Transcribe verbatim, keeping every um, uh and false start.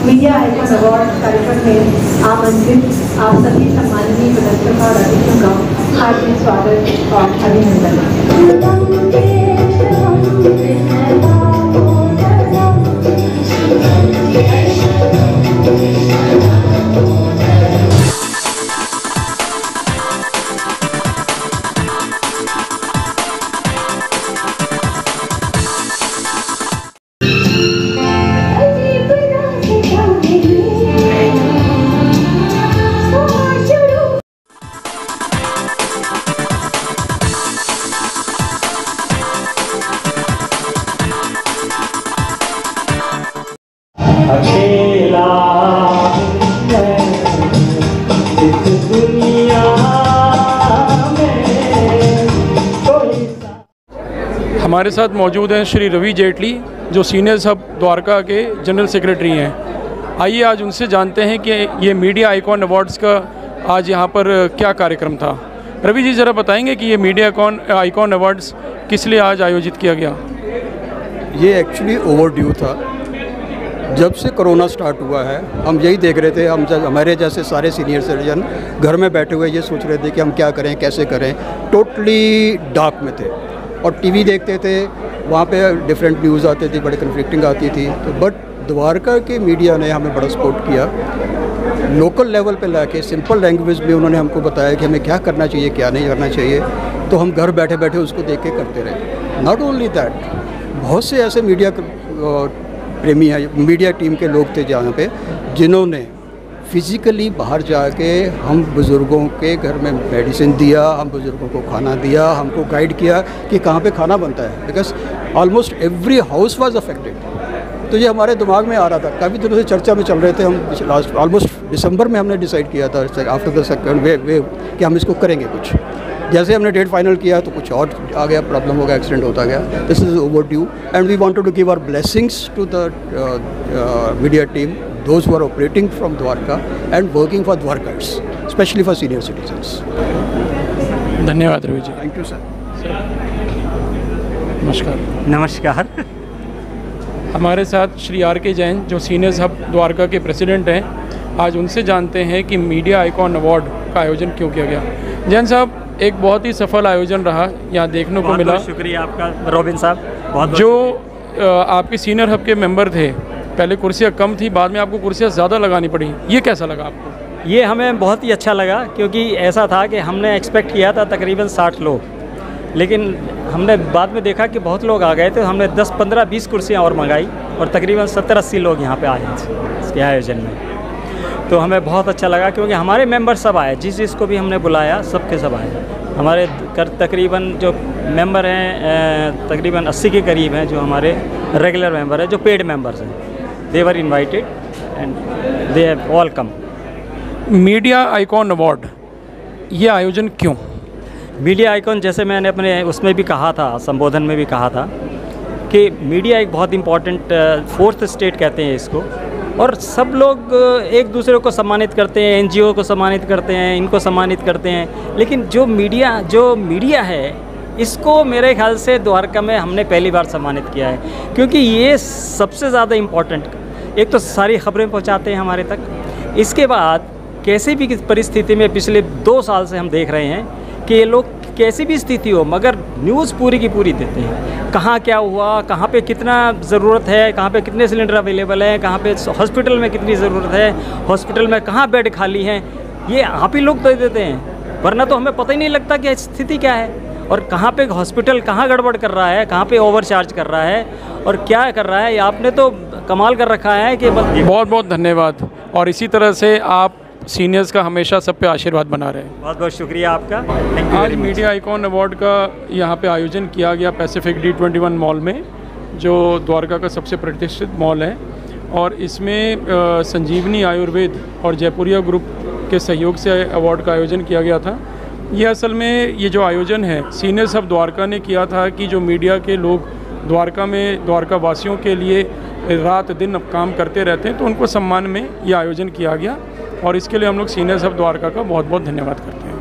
Media icon award कार्यक्रम में आमंत्रित आप सभी सम्माननीय प्रदर्शकों और अतिथियों का हार्दिक स्वागत और अभिनंदन। अकेला इस दुनिया में कोई। हमारे साथ मौजूद हैं श्री रवि जेटली, जो सीनियर सब द्वारका के जनरल सेक्रेटरी हैं। आइए आज उनसे जानते हैं कि ये मीडिया आइकॉन अवार्ड्स का आज यहाँ पर क्या कार्यक्रम था। रवि जी, ज़रा बताएंगे कि ये मीडिया आइकॉन आइकॉन अवार्ड्स किस लिए आज आयोजित किया गया? ये एक्चुअली ओवरड्यू था। जब से कोरोना स्टार्ट हुआ है हम यही देख रहे थे, हम जब हमारे जैसे सारे सीनियर सिटीजन घर में बैठे हुए ये सोच रहे थे कि हम क्या करें, कैसे करें, टोटली डार्क में थे और टीवी देखते थे, वहाँ पे डिफरेंट न्यूज़ आते थे, बड़े कन्फ्लिक्टिंग आती थी। तो बट द्वारका के मीडिया ने हमें बड़ा सपोर्ट किया, लोकल लेवल पे लाके सिंपल लैंग्वेज में उन्होंने हमको बताया कि हमें क्या करना चाहिए, क्या नहीं करना चाहिए। तो हम घर बैठे बैठे उसको देख के करते रहे। नॉट ओनली दैट, बहुत से ऐसे मीडिया प्रेमी है, मीडिया टीम के लोग थे जहाँ पे, जिन्होंने फिज़िकली बाहर जाके हम बुज़ुर्गों के घर में मेडिसिन दिया, हम बुज़ुर्गों को खाना दिया, हमको गाइड किया कि कहाँ पे खाना बनता है, because almost every house was affected. तो ये हमारे दिमाग में आ रहा था, काफ़ी दिनों से चर्चा में चल रहे थे। हम लास्ट ऑलमोस्ट दिसंबर में हमने डिसाइड किया था after the second wave wave कि हम इसको करेंगे कुछ। जैसे हमने डेट फाइनल किया तो कुछ और आ गया, प्रॉब्लम हो गया, एक्सीडेंट होता गया। This is overdue and we wanted to give our blessings to the media team, those who are operating from Dwarka and working for Dwarkaites, specially for senior citizens. धन्यवाद Ravi ji. Thank you sir. नमस्कार। नमस्कार। हमारे साथ Shri are के जैन, जो senior सब द्वारका के president हैं। आज उनसे जानते हैं कि मीडिया आइकॉन अवार्ड का आयोजन क्यों किया गया। जैन साहब, एक बहुत ही सफल आयोजन रहा, यहाँ देखने को मिला। बहुत शुक्रिया आपका रोबिन साहब। बहुत जो आपके सीनियर हब के मेंबर थे, पहले कुर्सियाँ कम थी, बाद में आपको कुर्सियाँ ज़्यादा लगानी पड़ी, ये कैसा लगा आपको? ये हमें बहुत ही अच्छा लगा, क्योंकि ऐसा था कि हमने एक्सपेक्ट किया था तकरीबन साठ लोग, लेकिन हमने बाद में देखा कि बहुत लोग आ गए थे। हमने दस पंद्रह बीस कुर्सियाँ और मंगाई और तकरीबन सत्तर अस्सी लोग यहाँ पे आए इसके आयोजन में। तो हमें बहुत अच्छा लगा, क्योंकि हमारे मेंबर सब आए, जिस जिसको भी हमने बुलाया सबके सब आए। हमारे कर तकरीबन जो मेंबर हैं तकरीबन अस्सी के करीब हैं, जो हमारे रेगुलर मेंबर हैं, जो पेड मेंबर्स हैं, they were invited and they have all come. Media icon award, ये आयोजन क्यों? मीडिया आइकॉन, जैसे मैंने अपने उसमें भी कहा था, संबोधन में भी कहा था, कि मीडिया एक बहुत इम्पॉर्टेंट फोर्थ स्टेट कहते हैं इसको, और सब लोग एक दूसरे को सम्मानित करते हैं, एनजीओ को सम्मानित करते हैं, इनको सम्मानित करते हैं, लेकिन जो मीडिया जो मीडिया है इसको मेरे ख्याल से द्वारका में हमने पहली बार सम्मानित किया है, क्योंकि ये सबसे ज़्यादा इम्पॉर्टेंट, एक तो सारी खबरें पहुंचाते हैं हमारे तक, इसके बाद कैसी भी परिस्थिति में पिछले दो साल से हम देख रहे हैं कि ये लोग कैसी भी स्थिति हो मगर न्यूज़ पूरी की पूरी देते हैं। कहाँ क्या हुआ, कहाँ पे कितना ज़रूरत है, कहाँ पे कितने सिलेंडर अवेलेबल हैं, कहाँ पे हॉस्पिटल में कितनी ज़रूरत है, हॉस्पिटल में कहाँ बेड खाली हैं, ये आप ही लोग दे देते हैं, वरना तो हमें पता ही नहीं लगता कि स्थिति क्या है और कहाँ पे हॉस्पिटल कहाँ गड़बड़ कर रहा है, कहाँ पे ओवर चार्ज कर रहा है और क्या कर रहा है। आपने तो कमाल कर रखा है कि बहुत बहुत धन्यवाद, और इसी तरह से आप सीनियर्स का हमेशा सब पे आशीर्वाद बना रहे हैं। बहुत बहुत शुक्रिया आपका। आज मीडिया आइकॉन अवार्ड का यहाँ पे आयोजन किया गया Pacific D twenty one mall में, जो द्वारका का सबसे प्रतिष्ठित मॉल है, और इसमें आ, संजीवनी आयुर्वेद और जयपुरिया ग्रुप के सहयोग से अवार्ड का आयोजन किया गया था। ये असल में ये जो आयोजन है सीनियर सब द्वारका ने किया था कि जो मीडिया के लोग द्वारका में द्वारका वासियों के लिए रात दिन अब काम करते रहते हैं, तो उनको सम्मान में ये आयोजन किया गया, और इसके लिए हम लोग सीनियर सब द्वारका का बहुत बहुत धन्यवाद करते हैं।